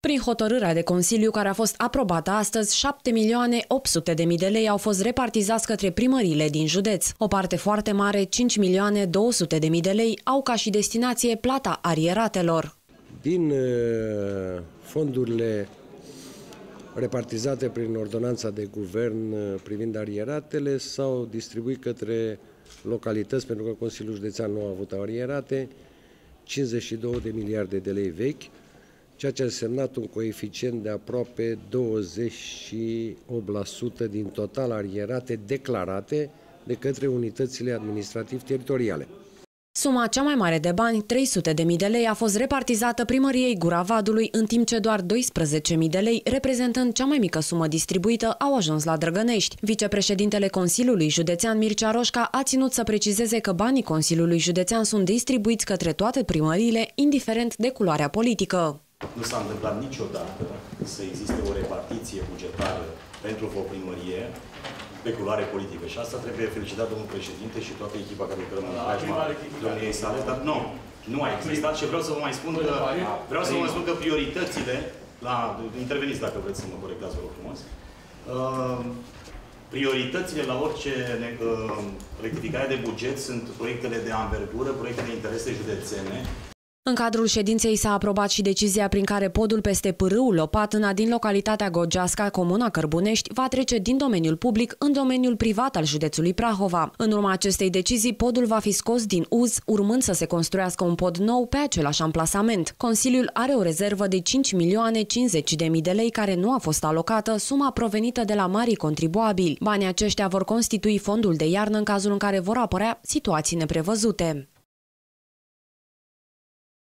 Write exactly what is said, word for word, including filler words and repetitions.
Prin hotărârea de Consiliu care a fost aprobată astăzi, șapte milioane opt sute de mii de lei au fost repartizați către primăriile din județ. O parte foarte mare, cinci milioane două sute de mii de lei, au ca și destinație plata arieratelor. Din fondurile repartizate prin ordonanța de guvern privind arieratele s-au distribuit către localități, pentru că Consiliul Județean nu a avut arierate, cincizeci și două de miliarde de lei vechi, ceea ce a însemnat un coeficient de aproape douăzeci și opt la sută din total arierate declarate de către unitățile administrativ-teritoriale. Suma cea mai mare de bani, trei sute de mii de lei, a fost repartizată primăriei Gura Vadului, în timp ce doar doisprezece mii de lei, reprezentând cea mai mică sumă distribuită, au ajuns la Drăgănești. Vicepreședintele Consiliului Județean Mircea Roșca a ținut să precizeze că banii Consiliului Județean sunt distribuiți către toate primăriile, indiferent de culoarea politică. Nu s-a întâmplat niciodată să existe o repartiție bugetară pentru o primărie pe culoare politică. Și asta trebuie felicitat domnul președinte și toată echipa care lucrăm în preajma domniei sale, dar nu, nu a existat și vreau să vă mai spun că, vreau să vă mai spun că prioritățile, la, interveniți dacă vreți să mă corectați, vă rog frumos, uh, prioritățile la orice uh, rectificare de buget sunt proiectele de anvergură, proiectele de interese județene. În cadrul ședinței s-a aprobat și decizia prin care podul peste pârâul Lopatâna din localitatea Gogeasca, comuna Cărbunești, va trece din domeniul public în domeniul privat al județului Prahova. În urma acestei decizii, podul va fi scos din uz, urmând să se construiască un pod nou pe același amplasament. Consiliul are o rezervă de cinci milioane cincizeci de mii de lei care nu a fost alocată, suma provenită de la marii contribuabili. Banii aceștia vor constitui fondul de iarnă în cazul în care vor apărea situații neprevăzute.